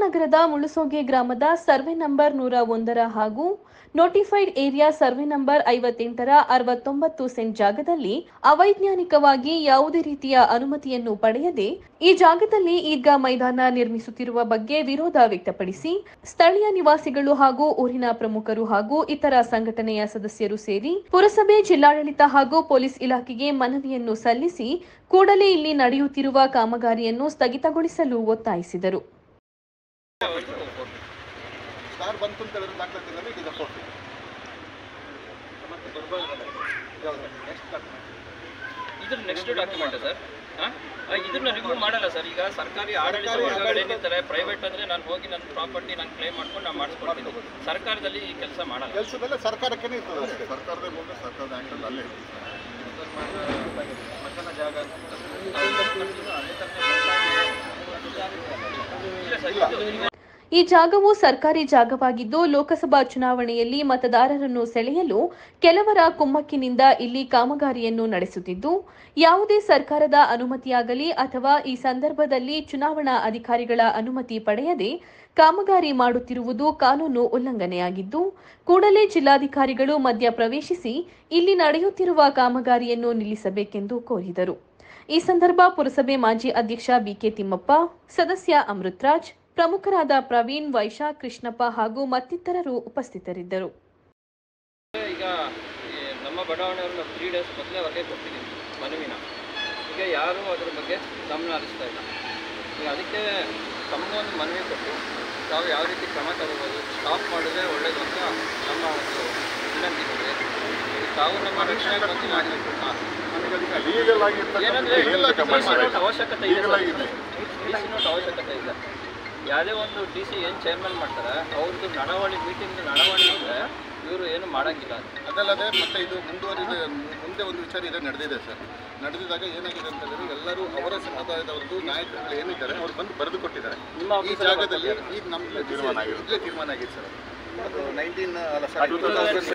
ನಗರದ ಮುಳುಸೋಗೆ ಗ್ರಾಮದ survey number 101 ಹಾಗೂ ನೋಟಿಫೈಡ್ ಏರಿಯಾ ಸರ್ವೆ ನಂಬರ್ 58ರ 69 ಸೆಂಟ್ ಜಾಗದಲ್ಲಿ ಅವೈಜ್ಞಾನಿಕವಾಗಿ ಯಾವುದೇ ರೀತಿಯ ಅನುಮತಿಯನ್ನು ಪಡೆಯದೆ ಈ ಜಾಗದಲ್ಲಿ ಈದ್ಗಾ ಮೈದಾನ ನಿರ್ಮಿಸುತ್ತಿರುವ ಬಗ್ಗೆ ವಿರೋಧ ವ್ಯಕ್ತಪಡಿಸಿ ಸ್ಥಳೀಯ ನಿವಾಸಿಗಳು ಹಾಗೂ ಊರಿನ ಪ್ರಮುಖರು ಹಾಗೂ ಇತರ ಸಂಘಟನೆಯ ಸದಸ್ಯರು ಸೇರಿ ಪುರಸಭೆ, ಜಿಲ್ಲಾಡಳಿತ ಹಾಗೂ ಪೊಲೀಸ್ ಇಲಾಖೆಗೆ ಮನವಿಯನ್ನು ಸಲ್ಲಿಸಿ ಕೂಡಲೇ ಇಲ್ಲಿ ನಡೆಯುತ್ತಿರುವ ಕಾಮಗಾರಿಯನ್ನು ಸ್ಥಗಿತಗೊಳಿಸಲು ಒತ್ತಾಯಿಸಿದರು. ಸ್ಟಾರ್ ಬಂತು ಅಂತ ಹೇಳಿದ್ರೆ ದಾಖಲಾತಿನಲ್ಲಿ ಈಗ ಫೋಟೋ ಮತ್ತೆ ಇದ್ರ ನೆಕ್ಸ್ಟ್ ಡಾಕ್ಯುಮೆಂಟ್ ಸರ್. ಇದನ್ನ ರಿಮೂವ್ ಮಾಡಲ್ಲ ಸರ್. ಈಗ ಸರ್ಕಾರಿ ಆಡಳಿತ ವರ್ಗಗಳು ಏನಿರ್ತಾರೆ, ಪ್ರೈವೇಟ್ ಅಂದರೆ ನಾನು ಹೋಗಿ ನನ್ನ ಪ್ರಾಪರ್ಟಿ ನಾನು ಕ್ಲೈಮ್ ಮಾಡ್ಕೊಂಡು ನಾನು ಮಾಡಿಸ್ಕೊಳ್ತೀನಿ. ಸರ್ಕಾರದಲ್ಲಿ ಈ ಕೆಲಸ ಮಾಡಲ್ಲ. ಕೆಲಸದಲ್ಲೇ ಸರ್ಕಾರಕ್ಕೇ ಇರ್ತದೆ. ಸರ್ಕಾರದ ಮುಂದೆ ಸರ್ಕಾರದ ಆ್ಯಕ್ಟಲ್ಲಿ ಅಲ್ಲೇ ಮಕ್ಕಳ ಜಾಗ ಈ ಜಾಗವು ಸರ್ಕಾರಿ ಜಾಗವಾಗಿದ್ದು ಲೋಕಸಭಾ ಚುನಾವಣೆಯಲ್ಲಿ ಮತದಾರರನ್ನು ಸೆಳೆಯಲು ಕೆಲವರ ಕುಮ್ಮಕ್ಕಿನಿಂದ ಇಲ್ಲಿ ಕಾಮಗಾರಿಯನ್ನು ನಡೆಸುತ್ತಿದ್ದು ಯಾವುದೇ ಸರ್ಕಾರದ ಅನುಮತಿಯಾಗಲಿ ಅಥವಾ ಈ ಸಂದರ್ಭದಲ್ಲಿ ಚುನಾವಣಾ ಅಧಿಕಾರಿಗಳ ಅನುಮತಿ ಪಡೆಯದೆ ಕಾಮಗಾರಿ ಮಾಡುತ್ತಿರುವುದು ಕಾನೂನು ಉಲ್ಲಂಘನೆಯಾಗಿದ್ದು ಕೂಡಲೇ ಜಿಲ್ಲಾಧಿಕಾರಿಗಳು ಮಧ್ಯ ಪ್ರವೇಶಿಸಿ ಇಲ್ಲಿ ನಡೆಯುತ್ತಿರುವ ಕಾಮಗಾರಿಯನ್ನು ನಿಲ್ಲಿಸಬೇಕೆಂದು ಕೋರಿದರು. ಈ ಸಂದರ್ಭ ಪುರಸಭೆ ಮಾಜಿ ಅಧ್ಯಕ್ಷ ಬಿಕೆ ತಿಮ್ಮಪ್ಪ, ಸದಸ್ಯ ಅಮೃತರಾಜ್, ಪ್ರಮುಖರಾದ ಪ್ರವೀಣ್, ವೈಶಾಖ್, ಕೃಷ್ಣಪ್ಪ ಹಾಗೂ ಮತ್ತಿತರರು ಉಪಸ್ಥಿತರಿದ್ದರು. ಈಗ ನಮ್ಮ ಬಡಾವಣೆಯವ್ರನ್ನ 3 ಡೇಸ್ ಮೊದಲೇ ಹೊರಗೆ ಕೊಟ್ಟಿದ್ದೀವಿ ಮನವಿನ. ಈಗ ಯಾರೂ ಅದ್ರ ಬಗ್ಗೆ ಗಮನ ಹರಿಸ್ತಾ ಇಲ್ಲ. ಈಗ ಅದಕ್ಕೆ ತಮಗೊಂದು ಮನವಿ ಕೊಟ್ಟು ತಾವು ಯಾವ ರೀತಿ ಕ್ರಮ ತಗೋಬೋದು, ಸ್ಟಾಪ್ ಮಾಡಿದ್ರೆ ಒಳ್ಳೇದು ಅಂತ ನಮ್ಮ ಒಂದು ವಿನಂತಿ ಇದೆ. ತಾವು ನಮ್ಮ ರಕ್ಷಣೆ ಬಂದು ಮಾಡಬೇಕು. ಏನಂದರೆ ಅವಶ್ಯಕತೆ ಇದೆ, ನೋಟ್ ಅವಶ್ಯಕತೆ ಇದೆ. ಯಾವುದೇ ಒಂದು DC ಏನು ಚೇರ್ಮನ್ ಮಾಡ್ತಾರೆ ಅವ್ರದ್ದು ನಡವಳಿ ಇದ್ದರೆ ಇವರು ಏನು ಮಾಡೋಂಗಿಲ್ಲ. ಅದಲ್ಲದೆ ಮತ್ತೆ ಇದು ಮುಂದೆ ಒಂದು ವಿಚಾರ ಇದೆ ನಡೆದಿದೆ ಸರ್. ನಡೆದಿದಾಗ ಏನಾಗಿದೆ ಅಂತಂದರೆ ಎಲ್ಲರೂ ಅವರ ಸಮುದಾಯದವ್ರದ್ದು ನಾಯಕರುಗಳು ಏನಿದ್ದಾರೆ ಅವ್ರು ಬಂದು ಬರೆದು ಕೊಟ್ಟಿದ್ದಾರೆ. ಈ ಜಾಗದಲ್ಲಿ ಈಗ ನಮ್ಮ ತೀರ್ಮಾನ ಆಗಿದೆ ಸರ್. ಅದು 19